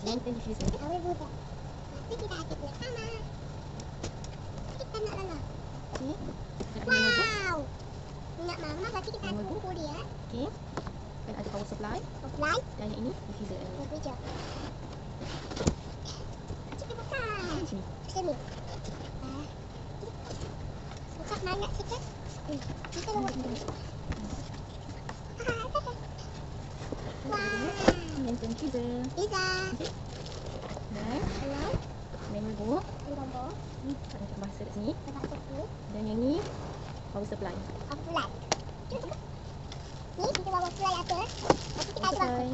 lantern diffuser. Awal budak. Nanti kita aduk bersama. Kita nak lelah. Okey. Kita akan mengaduk. Wow. Minyak mama berarti kita aduk kumpul dia. Okey. Dan ada power supply. Supply. Dan yang ini diffuser. Ini je. Kita buka. Sini. Sini. Susah banyak sikit. Kita buat dulu. Wow. Lantern diffuser. Bisa. Dan Hello. manual book. Nombor. Ada bahasa kat sini. Tempat satu. Dan yang ni power supply. Apply. Ni kita bawa apply atas. Nanti kita ada apply.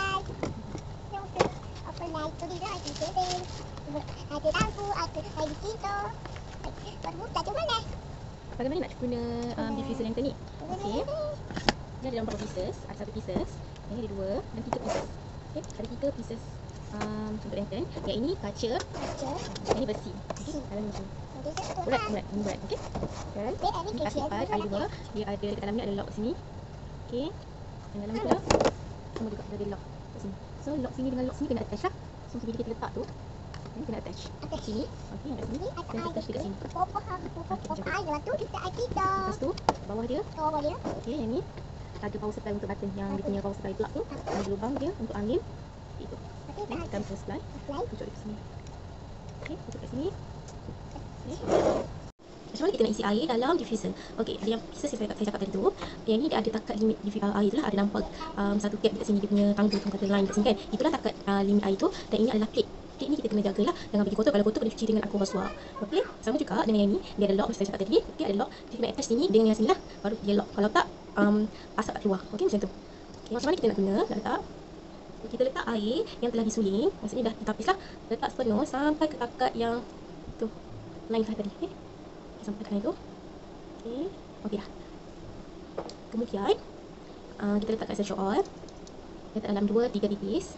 Apply tu dia ada tebing. Ada lampu, ada pintu. Baru buka tu mana? Bagaimana nak guna diffuser lantern ni? Okey. Dia ada dalam beberapa pieces. Ada satu pieces. Yang ni ada dua dan tiga pieces. Okey. Ada tiga pieces untuk lantern. Yang ini kaca. Kaca. Yang ni besi. Dalam ni. Bulat. Ini bulat. Okey. Dan ni plastik pipe ada dua. Dia ada dekat dalam ni ada lock sini. Okey. Dan dalam pula semua juga ada lock kat sini. So lock sini dengan lock sini kena attach lah. So bila kita letak tu ni kena attach. Attach Sini. Okey, yang kat sini. Dan attach dekat sini. Pop air lepas tu kita air kita. Lepas tu bawah dia. Bawah dia. Okey, yang ni ada power supply untuk button yang dia punya power supply plug tu. Ada lubang dia untuk angin. Itu. Nanti Ni kita kita power supply. apply. Tutup dekat sini. Okey, tutup kat sini. Okey. Macam mana kita nak isi air dalam diffuser? Okey, ada yang pieces yang saya cakap tadi tu. Yang ni dia ada takat limit air tu lah. Ada nampak satu gap dekat sini dia punya tangga tu, kata line dekat sini kan. Itulah takat limit air tu. Dan ini adalah plate. Plate ni kita kena jagalah jangan bagi kotor. Kalau kotor kena cuci dengan alkohol suar. Okey, sama juga dengan yang ni. Dia ada lock macam saya cakap tadi. Okey, ada lock. Kita kena attach sini dengan yang sini lah. Baru dia lock. Kalau tak asap tak keluar. Okey, macam tu. Okey, macam mana kita nak guna? Nak letak. Kita letak air yang telah disuling. Maksudnya dah ditapis lah. Letak sepenuh sampai ke takat yang tu. Line tadi. Okey. Sampai ke line tu. Okey. Okey dah. Kemudian kita letakkan essential oil. Letak dalam 2-3 tipis.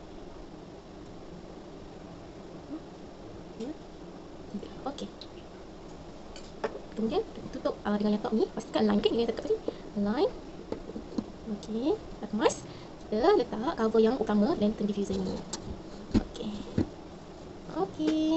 Okey. Kemudian kita tutup dengan laptop ni. Pastikan line, okey, dengan yang tadi. Line. Okey, dah kemas. Kita letak cover yang utama lantern diffuser ni. Okey. Okey.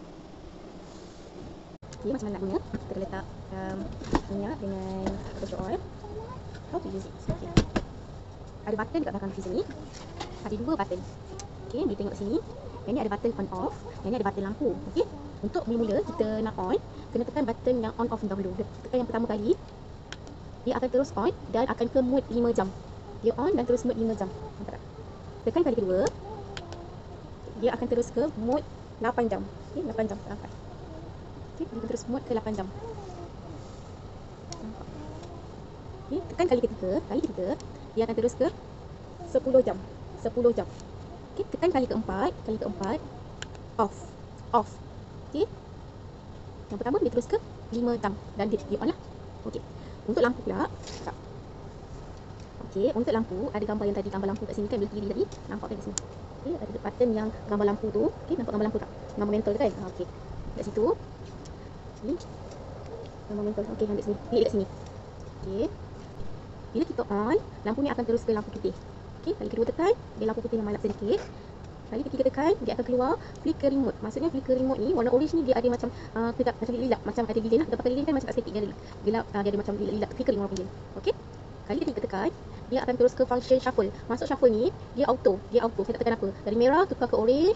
Okey, macam mana nak guna? Kita letak minyak dengan essential oil. How to use it? Okay. Ada button dekat belakang diffuser ni. Ada dua button. Okey, dia tengok sini. Yang ni ada button on off. Yang ni ada button lampu. Okey. Untuk mula-mula kita nak on, kena tekan button yang on off dahulu. Tekan yang pertama kali, dia akan terus on dan akan ke mode 5 jam. Dia on dan terus mode 5 jam. Nampak tak? Tekan kali kedua, dia akan terus ke mode 8 jam. Okey, 8 jam angkat. Okey, dia akan terus mode ke 8 jam. Nampak? Okey, tekan kali ketiga, dia akan terus ke 10 jam. 10 jam. Okey, tekan kali keempat, off. Okey. Yang pertama dia terus ke 5 jam dan dia on lah. Okey. Untuk lampu pula, tak. Okey, untuk lampu ada gambar yang tadi, gambar lampu kat sini kan, bila kiri tadi, nampak kan kat sini. Okey, ada button yang gambar lampu tu. Okey, nampak gambar lampu tak? Gambar mentol tu kan? Okey. Kat situ. Okey. Gambar mentol. Okey, ambil sini. Pilih kat sini. Okey. Bila kita on, lampu ni akan terus ke lampu putih. Okey, kali kedua tekan, dia lampu putih yang malap sedikit. Kali ketiga tekan, dia akan keluar flicker remote. Maksudnya flicker remote ni warna orange ni dia ada macam kedap macam lilak, macam ada lilin lah. Dapat lilin kan macam tak statik, dia ada gelap, dia ada macam lilak flickering warna lilin. Okey. Kali ketiga tekan, dia akan terus ke function shuffle. Masuk shuffle ni, dia auto. Saya tak tekan apa. Dari merah tukar ke orange.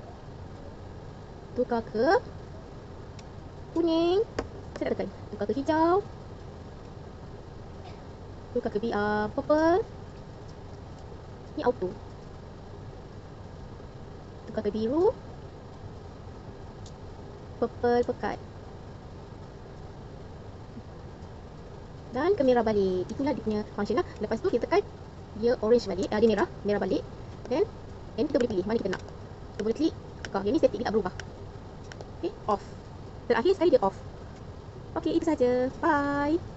Tukar ke kuning. Saya tak tekan. Tukar ke hijau. Tukar ke purple. Ni auto. Tukar ke biru. Purple pekat. Dan ke merah balik. Itulah dia punya function lah. Lepas tu kita tekan, dia orange balik. Dia merah balik. Dan yang kita boleh pilih mana kita nak. Kita boleh klik tukar. Yang ni static, dia tak berubah. Okay, off. Terakhir sekali dia off. Okay, itu saja. Bye.